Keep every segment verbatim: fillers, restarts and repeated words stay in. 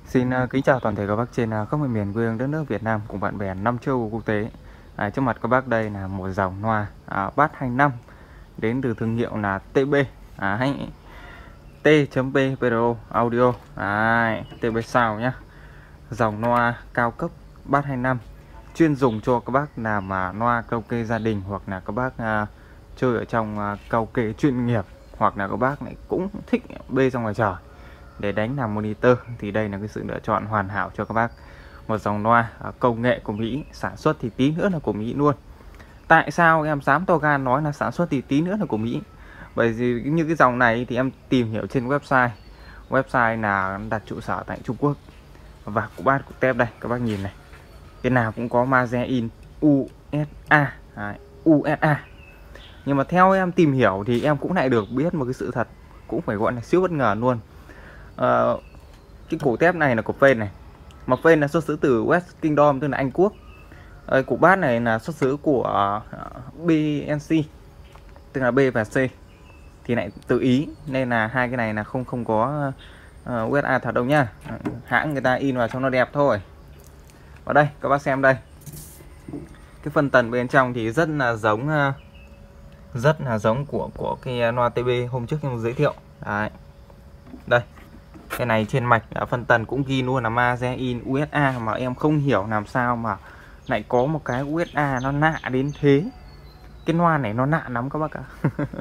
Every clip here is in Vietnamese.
Xin uh, kính chào toàn thể các bác trên uh, khắp mọi miền quê hương đất nước Việt Nam cùng bạn bè năm châu quốc tế. À, trước mặt các bác đây là một dòng loa uh, Bass hai năm đến từ thương hiệu là tê bê à, hay T.B Pro Audio, à, tê bê Sound nhá. Dòng loa cao cấp Bass hai năm chuyên dùng cho các bác làm uh, loa karaoke gia đình, hoặc là các bác uh, chơi ở trong uh, karaoke chuyên nghiệp, hoặc là các bác lại cũng thích bê ra ngoài trời để đánh làm monitor, thì đây là cái sự lựa chọn hoàn hảo cho các bác. Một dòng loa công nghệ của Mỹ, sản xuất thì tí nữa là của Mỹ luôn. Tại sao em dám to gan nói là sản xuất thì tí nữa là của Mỹ? Bởi vì như cái dòng này thì em tìm hiểu trên website website là đặt trụ sở tại Trung Quốc. Và của bát của tép đây, các bác nhìn này, cái nào cũng có Made in u ét a. Đấy, u ét a. Nhưng mà theo em tìm hiểu thì em cũng lại được biết một cái sự thật cũng phải gọi là siêu bất ngờ luôn. Uh, cái cổ tép này là của Phên này, mà Phên là xuất xứ từ West Kingdom, tức là Anh Quốc. Uh, cổ bát này là xuất xứ của uh, bê en xê, tức là B và C thì lại từ Ý, nên là hai cái này là không không có uh, u ét a thật đâu nhá. Uh, hãng người ta in vào cho nó đẹp thôi. Ở đây các bác xem đây, cái phân tần bên trong thì rất là giống uh, rất là giống của của cái loa tê bê hôm trước em giới thiệu. Đấy. Đây, cái này trên mạch ở phân tần cũng ghi luôn là Made in u ét a, mà em không hiểu làm sao mà lại có một cái u ét a nó lạ đến thế. Cái loa này nó lạ lắm các bác ạ.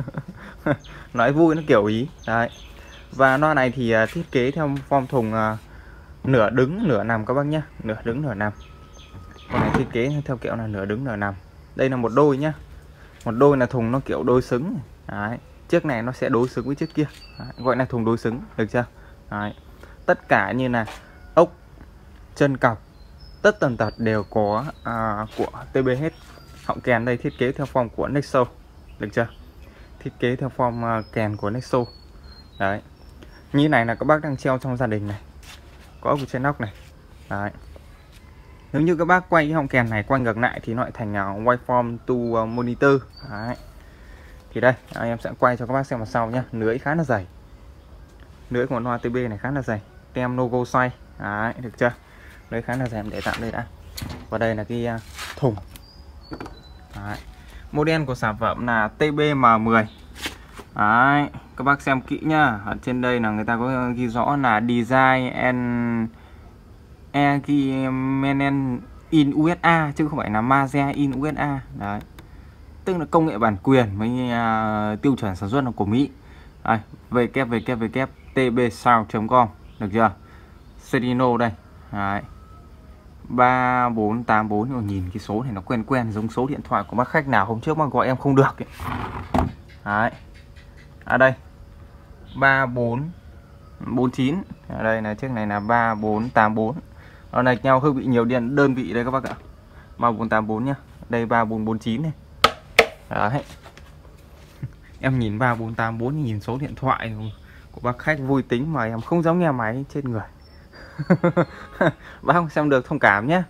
Nói vui nó kiểu Ý. Đấy. Và loa này thì uh, thiết kế theo form thùng uh, nửa đứng nửa nằm các bác nhá, nửa đứng nửa nằm. Con này thiết kế theo kiểu là nửa đứng nửa nằm. Đây là một đôi nhá. Một đôi là thùng nó kiểu đôi xứng. Đấy. Chiếc này nó sẽ đối xứng với chiếc kia. Đấy. Gọi là thùng đối xứng, được chưa? Đấy. Tất cả như là ốc, chân cọc, tất tần tật đều có à, của tê bê hết. Họng kèn đây thiết kế theo form của Nexo, được chưa? Thiết kế theo form uh, kèn của Nexo. Đấy. Như này là các bác đang treo trong gia đình này, có ốc trên nóc này. Đấy. Nếu như các bác quay cái họng kèn này quay ngược lại thì nó lại thành uh, waveform to uh, monitor. Đấy. Thì đây à, em sẽ quay cho các bác xem vào sau nhá. Lưỡi khá là dày, lưỡi của loa tê bê này khá là dày, tem logo xoay. Đấy, được chưa? Lưỡi khá là dày, để tạm đây đã. Và đây là cái uh, thùng. Đấy. Model của sản phẩm là tê bê em mười. Đấy, các bác xem kỹ nhá. Ở trên đây là người ta có ghi rõ là Design and Agreement in u ét a, chứ không phải là Made in u ét a. Đấy, tức là công nghệ bản quyền với uh, tiêu chuẩn sản xuất là của Mỹ. Đây, w w w t b sound chấm com, được chưa? Serino đây. Đấy. ba bốn tám bốn. Rồi nhìn cái số này nó quen quen giống số điện thoại của bác khách nào hôm trước mà gọi em không được ấy. Đấy. À đây, ba bốn bốn chín. Ở đây là chiếc này là ba bốn tám bốn. Nó lệch nhau hơi bị nhiều điện đơn vị đây các bác ạ. ba bốn tám bốn nhá. Đây ba bốn bốn chín này. Đấy. Em nhìn ba bốn tám bốn, nhìn số điện thoại của bác khách vui tính mà em không dám nghe máy trên người. Bác không xem được thông cảm nhé.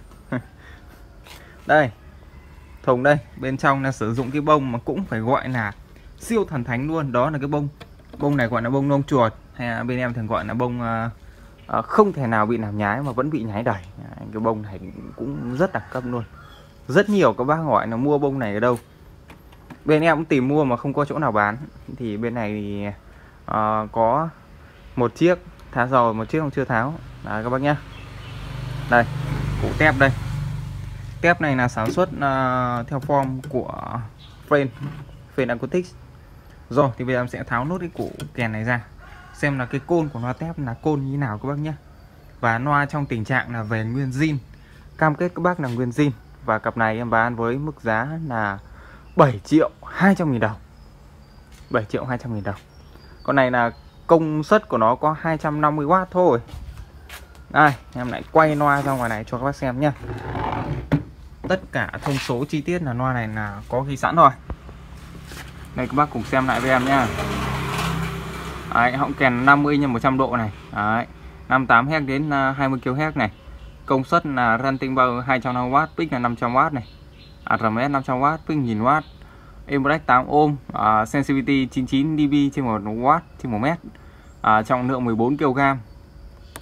Đây, thùng đây, bên trong là sử dụng cái bông mà cũng phải gọi là siêu thần thánh luôn. Đó là cái bông, bông này gọi là bông lông chuột, hay là bên em thường gọi là bông uh, uh, không thể nào bị làm nhái mà vẫn bị nhái đẩy. Cái bông này cũng rất đặc cấp luôn. Rất nhiều các bác hỏi là mua bông này ở đâu. Bên em cũng tìm mua mà không có chỗ nào bán. Thì bên này thì uh, có một chiếc tháo rồi, một chiếc không chưa tháo. Đấy các bác nhá. Đây, củ tép đây. Tép này là sản xuất uh, theo form của Phên, Phên Acoustics. Rồi thì bây giờ em sẽ tháo nốt cái củ kèn này ra, xem là cái côn của loa tép là côn như thế nào các bác nhé. Và loa trong tình trạng là về nguyên zin, cam kết các bác là nguyên zin. Và cặp này em bán với mức giá là bảy triệu hai trăm nghìn đồng. bảy triệu hai trăm nghìn đồng. Con này là công suất của nó có hai trăm năm mươi oát thôi. Đây, em lại quay loa ra ngoài này cho các bác xem nhé. Tất cả thông số chi tiết là loa này là có ghi sẵn rồi. Đây các bác cùng xem lại với em nhá. Đấy, họng kèn năm mươi nhân một trăm độ này. Đấy, năm mươi tám héc đến hai mươi ki lô héc này. Công suất là Ranting Power hai trăm năm mươi oát, pick là năm trăm oát này. a rờ em ét năm trăm oát, pick một nghìn oát. Embrace tám ohm, uh, sensitivity chín mươi chín dB trên một watt trên một mét. Uh, trọng lượng mười bốn ki lô gam.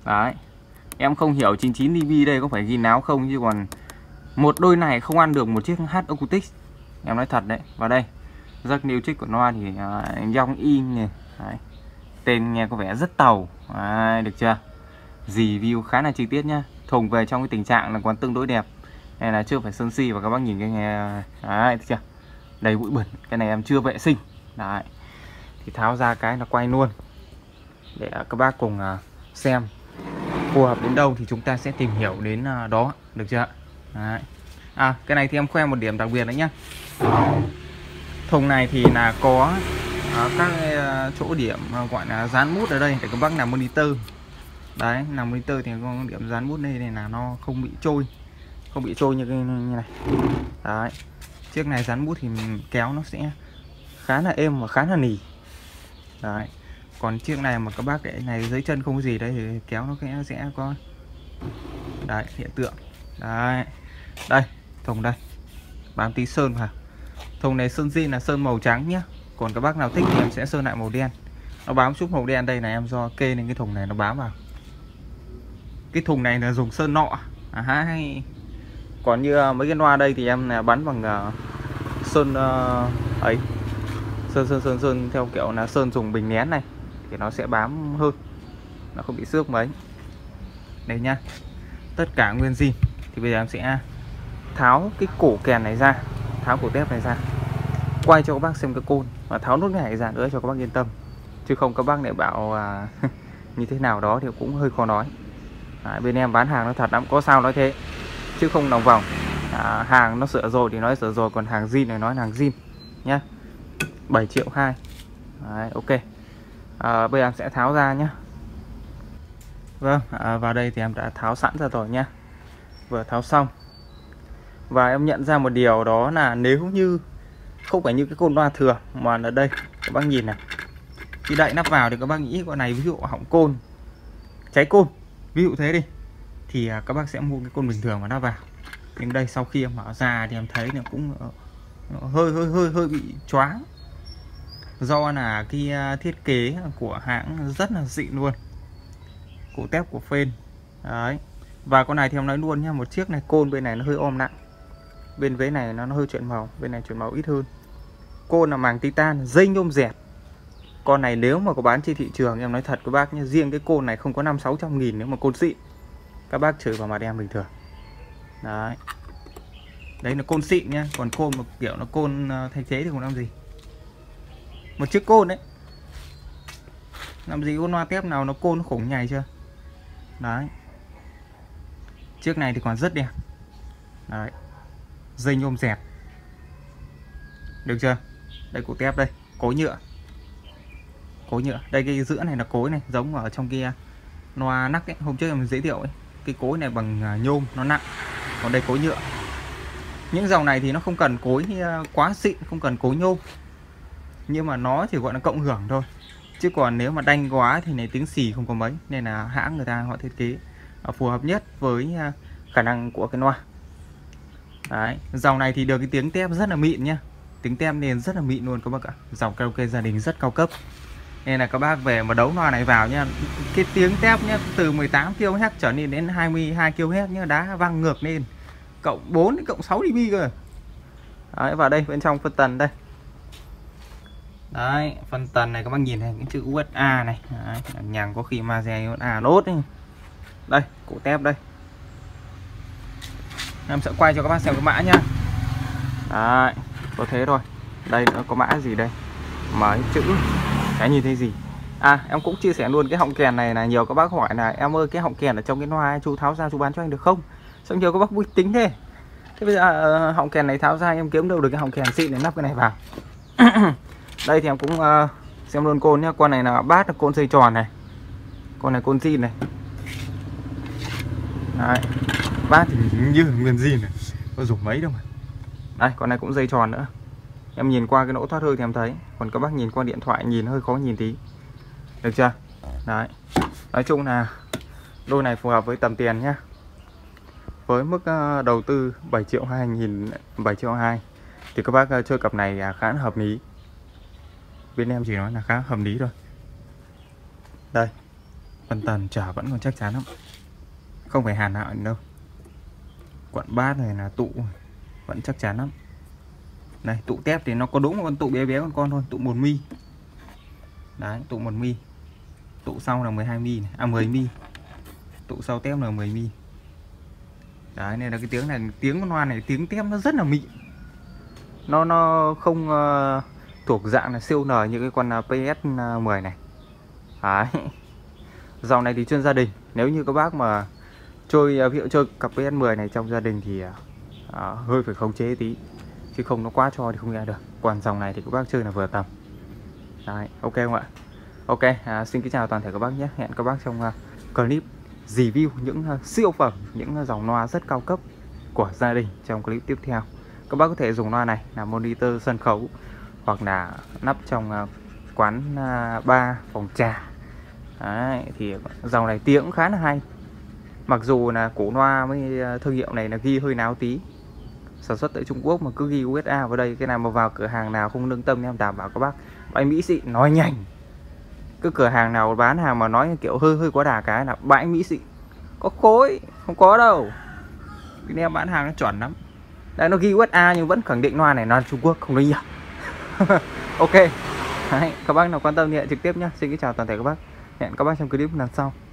Đấy, em không hiểu chín chín D B đây có phải ghi náo không, chứ còn một đôi này không ăn được một chiếc H Acoustic, em nói thật đấy. Và đây rắc new trick của nó thì uh, Yong in này. Đấy. Tên nghe có vẻ rất tàu. Đấy, được chưa? Review khá là chi tiết nhá. Thùng về trong cái tình trạng là còn tương đối đẹp, này là chưa phải sơn xi, và các bác nhìn cái nghe đấy, được chưa? Đầy bụi bẩn, cái này em chưa vệ sinh. Đấy, thì tháo ra cái là quay luôn để các bác cùng uh, xem phù hợp đến đâu thì chúng ta sẽ tìm hiểu đến uh, đó, được chưa? Đấy. À, cái này thì em khoe một điểm đặc biệt đấy nhá. Thùng này thì là có uh, các uh, chỗ điểm uh, gọi là dán bút ở đây để các bác làm monitor. Đấy, làm monitor thì có điểm dán bút đây này là nó không bị trôi, không bị trôi như cái như này. Đấy, chiếc này dán bút thì kéo nó sẽ khá là êm và khá là nỉ. Đấy, còn chiếc này mà các bác để này dưới chân không có gì đấy thì kéo nó sẽ sẽ có đấy hiện tượng. Đấy, đây thùng đây bám tí sơn vào. Thùng này sơn zin là sơn màu trắng nhé, còn các bác nào thích thì em sẽ sơn lại màu đen. Nó bám chút màu đen đây này em do kê nên cái thùng này nó bám vào. Cái thùng này là dùng sơn nọ à, hay. Còn như mấy cái loa đây thì em là bắn bằng uh, sơn uh, ấy sơn sơn sơn sơn theo kiểu là sơn dùng bình nén này thì nó sẽ bám hơn, nó không bị xước mấy. Đây nhá, tất cả nguyên zin. Thì bây giờ em sẽ tháo cái cổ kèn này ra, tháo cổ tép này ra, quay cho các bác xem cái côn, và tháo nốt này ra nữa cho các bác yên tâm, chứ không các bác lại bảo à, như thế nào đó thì cũng hơi khó nói. À, bên em bán hàng nó thật lắm, có sao nói thế chứ không lòng vòng. À, hàng nó sửa rồi thì nói sửa rồi, còn hàng zin này nói là hàng zin nhá. Bảy triệu hai. Đấy, ok. À, bây giờ em sẽ tháo ra nhá. Vâng, à, vào đây thì em đã tháo sẵn ra rồi nhá, vừa tháo xong. Và em nhận ra một điều đó là nếu như không phải như cái côn loa thường mà là đây các bác nhìn này, khi đậy nắp vào thì các bác nghĩ con này ví dụ hỏng côn, cháy côn, ví dụ thế đi, thì các bác sẽ mua cái côn bình thường và nắp vào. Nhưng đây sau khi em mở ra thì em thấy là cũng hơi hơi hơi hơi bị choáng, do là cái thiết kế của hãng rất là xịn luôn, cổ tép của Phên. Đấy, và con này thì em nói luôn nha, một chiếc này côn bên này nó hơi om nặng, bên vế này nó, nó hơi chuyển màu, bên này chuyển màu ít hơn. Côn là màng titan, dây nhôm dẹt. Con này nếu mà có bán trên thị trường em nói thật các bác nhé, riêng cái côn này không có năm sáu trăm nghìn nếu mà côn xịn, các bác chửi vào mặt em bình thường. Đấy, đấy là côn xịn nhá, còn côn một kiểu nó côn thay thế thì không làm gì. Một chiếc côn đấy làm gì có loa tép nào nó côn khủng nhảy chưa. Đấy, chiếc này thì còn rất đẹp. Đấy, dây nhôm dẹt, được chưa? Đây cổ tép đây, cối nhựa, cối nhựa. Đây cái giữa này là cối này, giống ở trong kia loa nắc ấy, hôm trước mình giới thiệu ấy. Cái cối này bằng nhôm nó nặng, còn đây cối nhựa. Những dòng này thì nó không cần cối quá xịn, không cần cối nhôm, nhưng mà nó chỉ gọi là cộng hưởng thôi, chứ còn nếu mà đanh quá thì này tiếng xì không có mấy, nên là hãng người ta họ thiết kế phù hợp nhất với khả năng của cái loa. Đấy, dòng này thì được cái tiếng tép rất là mịn nhá, tiếng tép nền rất là mịn luôn các bác ạ. Dòng karaoke gia đình rất cao cấp, nên là các bác về mà đấu loa này vào nha, cái tiếng tép nhá, từ mười tám ki lô héc trở nên đến hai mươi hai ki lô héc nhá, đá văng ngược lên, cộng bốn đến cộng sáu dB cơ. Đấy, vào đây bên trong phân tần đây. Đấy, phân tần này các bác nhìn này, cái chữ u ét a này. Đấy, nhàng có khi mà dè u ét a lốt ấy. Đây, cổ tép đây. Em sẽ quay cho các bác xem cái mã nhá. Đấy, có thế thôi. Đây nó có mã gì đây? Mấy chữ cái nhìn thấy gì? À, em cũng chia sẻ luôn cái họng kèn này là nhiều các bác hỏi là em ơi cái họng kèn ở trong cái loa chú tháo ra chú bán cho anh được không? Xong nhiều các bác vui tính thế. Thế bây giờ uh, họng kèn này tháo ra em kiếm đâu được cái họng kèn xịn để nắp cái này vào. Đây thì em cũng uh, xem luôn côn nhá. Con này là bát là côn dây tròn này, con này côn zin này. Đấy, bát thì như nguyên zin này, có dùng mấy đâu mà. Đây, con này cũng dây tròn nữa. Em nhìn qua cái lỗ thoát hơi thì em thấy, còn các bác nhìn qua điện thoại nhìn hơi khó nhìn tí, được chưa? Đấy, nói chung là đôi này phù hợp với tầm tiền nhá. Với mức uh, đầu tư bảy triệu hai nghìn, bảy triệu hai thì các bác uh, chơi cặp này uh, khá là hợp lý. Bên em chỉ nói là khá hợp lý thôi. Đây, Vân Tần chở vẫn còn chắc chắn lắm, không phải Hàn Hạo đâu. Quận Bát này là tụ vẫn chắc chắn lắm. Này tụ tép thì nó có đúng một con tụ bé bé con con thôi, tụ một mi. Đấy, tụ một mi. Tụ sau là mười hai mi này, à mười mi. Tụ sau tép là mười mi. Đấy nên là cái tiếng này, tiếng con hoa này tiếng tép nó rất là mịn. Nó nó không uh, thuộc dạng là siêu nở như cái con uh, pê ét mười này. Đấy. Dòng này thì chuyên gia đình. Nếu như các bác mà chơi uh, ví dụ chơi cặp pê ét mười này trong gia đình thì uh, uh, hơi phải khống chế tí, chứ không nó quá cho thì không nghe được. Còn dòng này thì các bác chơi là vừa tầm. Đấy, ok không ạ? Ok, à, xin kính chào toàn thể các bác nhé. Hẹn các bác trong uh, clip review những uh, siêu phẩm, những uh, dòng loa rất cao cấp của gia đình trong clip tiếp theo. Các bác có thể dùng loa này là monitor sân khấu, hoặc là nắp trong uh, quán uh, bar, phòng trà. Đấy, thì dòng này tiếng cũng khá là hay. Mặc dù là cổ loa với uh, thương hiệu này là ghi hơi náo tí, sản xuất tại Trung Quốc mà cứ ghi u ét a vào đây. Cái nào mà vào cửa hàng nào không lương tâm em đảm bảo các bác bãi Mỹ xịn nói nhanh. Cứ cửa hàng nào bán hàng mà nói kiểu hơi hơi quá đà cái là bãi Mỹ xịn, có khối, không có đâu. Cái em bán hàng nó chuẩn lắm. Đấy, nó ghi u ét a nhưng vẫn khẳng định loa này là Trung Quốc, không nói nhiều. Ok. Đấy, các bác nào quan tâm thì hãy trực tiếp nhé. Xin kính chào toàn thể các bác. Hẹn các bác trong clip lần sau.